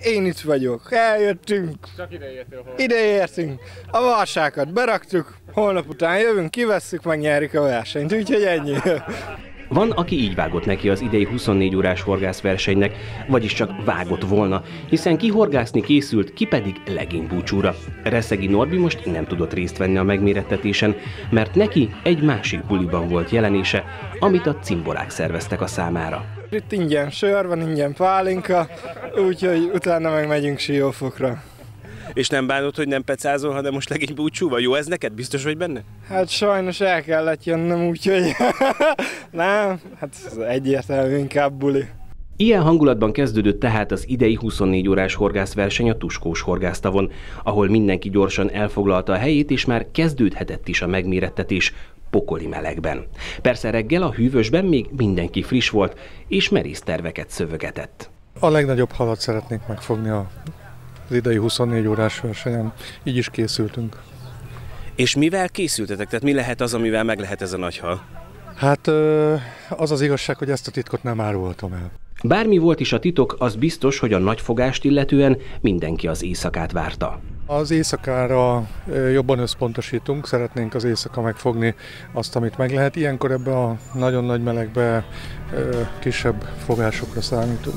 én itt vagyok, eljöttünk. Csak Ideértünk. A varsákat beraktuk, holnap után jövünk, kivesszük, megnyerjük a versenyt, úgyhogy ennyi. Van, aki így vágott neki az idei 24 órás horgászversenynek, vagyis csak vágott volna, hiszen ki horgászni készült, ki pedig legénybúcsúra. Reszegi Norbi most nem tudott részt venni a megmérettetésen, mert neki egy másik buliban volt jelenése, amit a cimborák szerveztek a számára. Itt ingyen sör van, ingyen pálinka, úgyhogy utána meg megyünk Siófokra. És nem bánod, hogy nem pecázol, hanem most legénybúcsúval? Jó ez neked? Biztos vagy benne? Hát sajnos el kellett jönnöm, úgyhogy nem, hát ez egyértelmű, inkább buli. Ilyen hangulatban kezdődött tehát az idei 24 órás horgászverseny a Tuskós horgásztavon, ahol mindenki gyorsan elfoglalta a helyét, és már kezdődhetett is a megmérettetés pokoli melegben. Persze reggel a hűvösben még mindenki friss volt, és merész terveket szövögetett. A legnagyobb halat szeretnénk megfogni az idei 24 órás versenyen, így is készültünk. És mivel készültetek? Tehát mi lehet az, amivel meg lehet ez a nagy hal? Hát az az igazság, hogy ezt a titkot nem árultam el. Bármi volt is a titok, az biztos, hogy a nagyfogást illetően mindenki az éjszakát várta. Az éjszakára jobban összpontosítunk, szeretnénk az éjszaka megfogni azt, amit meg lehet. Ilyenkor ebbe a nagyon nagy melegbe kisebb fogásokra számítunk.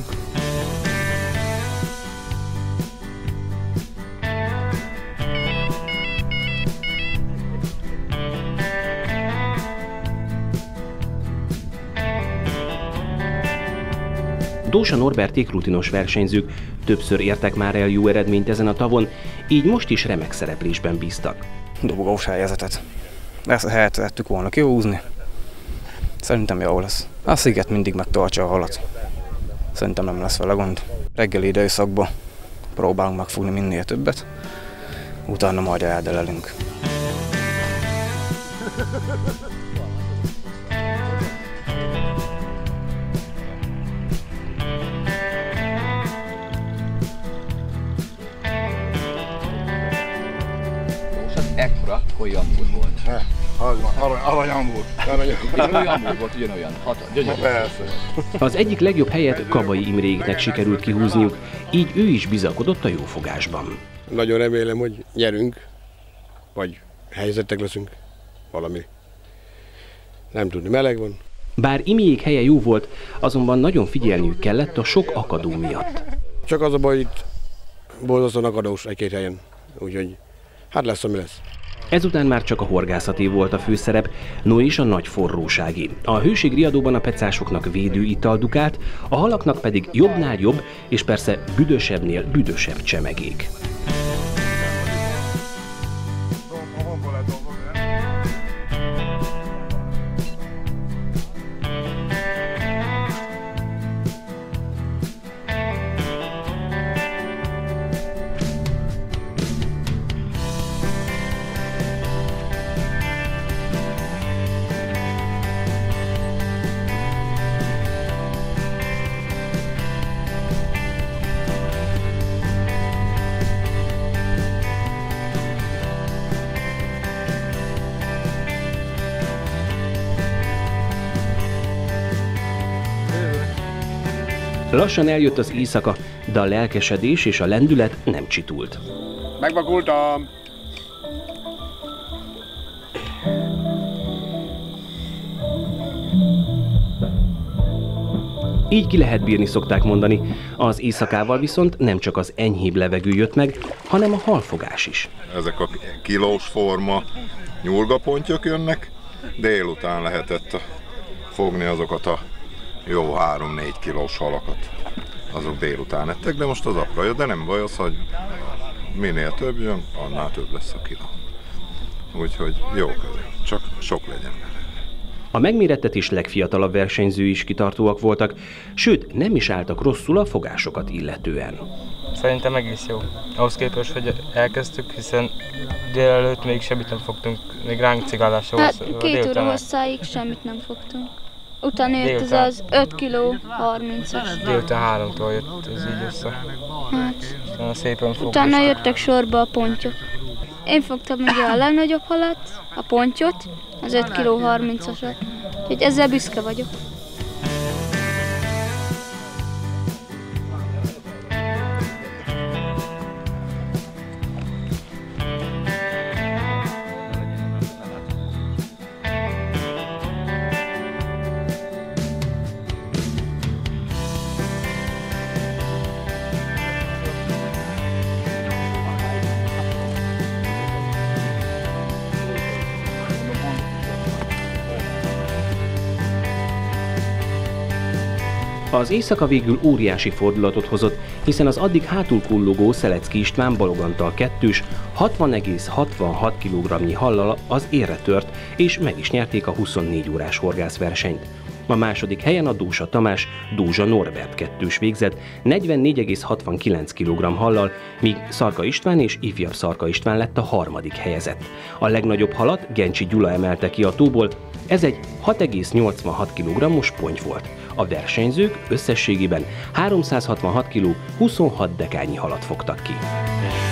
Dósa Norberték rutinos versenyzők, többször értek már el jó eredményt ezen a tavon, így most is remek szereplésben bíztak. Dobogós helyzetet. Ezt a helyet vettük volna kihúzni. Szerintem jó lesz. A sziget mindig megtartja a halat. Szerintem nem lesz vele gond. Reggeli időszakban próbálunk megfogni minél többet, utána majd eldelelünk. Ekkora, hogy Jambur volt. Aranyambur. Jambur volt ugyanolyan. Gyönyörű. Persze. Az egyik legjobb helyet Kabai Imréknek sikerült kihúzniuk, így ő is bizakodott a jófogásban. Nagyon remélem, hogy nyerünk, vagy helyzetek leszünk, valami. Nem tudni, meleg van. Bár Imiék helye jó volt, azonban nagyon figyelniük kellett a sok akadó miatt. Csak az a baj, itt borzasztóan akadós egy-két helyen, úgyhogy hát lesz, ami lesz. Ezután már csak a horgászaté volt a főszerep, no és a nagy forróságé. A hőségriadóban a pecásoknak védő ital dukált, a halaknak pedig jobbnál jobb, és persze büdösebbnél büdösebb csemegék. Lassan eljött az éjszaka, de a lelkesedés és a lendület nem csitult. Megvakultam! Így ki lehet bírni, szokták mondani. Az éjszakával viszont nem csak az enyhébb levegő jött meg, hanem a halfogás is. Ezek a kilós forma nyulgapontyok jönnek, délután lehetett fogni azokat a jó 3-4 kilós halakat. Azok délután ettek, de most az apra jött, de nem baj az, hogy minél több jön, annál több lesz a kiló. Úgyhogy jó közé, csak sok legyen. A megmérettetés legfiatalabb versenyzői is kitartóak voltak, sőt nem is álltak rosszul a fogásokat illetően. Szerintem egész jó. Ahhoz képest, hogy elkezdtük, hiszen délelőtt még semmit nem fogtunk, még ránk cigálás volt. Hát 2 óra hosszáig semmit nem fogtunk. Utána jött ez az 5 kiló 30-as. Délután 3-tól jött ez így össze. Hát, utána szépen fogtuk. Utána jöttek sorba a pontyok. Én fogtam ugye a legnagyobb halat, a pontyot, az 5 kiló 30-asat. Úgyhogy ezzel büszke vagyok. Az éjszaka végül óriási fordulatot hozott, hiszen az addig hátul kullogó Szelecki István Balog Antal kettős 60,66 kg hallal az érre tört, és meg is nyerték a 24 órás horgászversenyt. A második helyen a Dózsa Tamás, Dózsa Norbert kettős végzett 44,69 kg hallal, míg Szarka István és ifjabb Szarka István lett a harmadik helyezett. A legnagyobb halat Gencsi Gyula emelte ki a tóból, ez egy 6,86 kg-os ponty volt. A versenyzők összességében 366 kg 26 dekányi halat fogtak ki.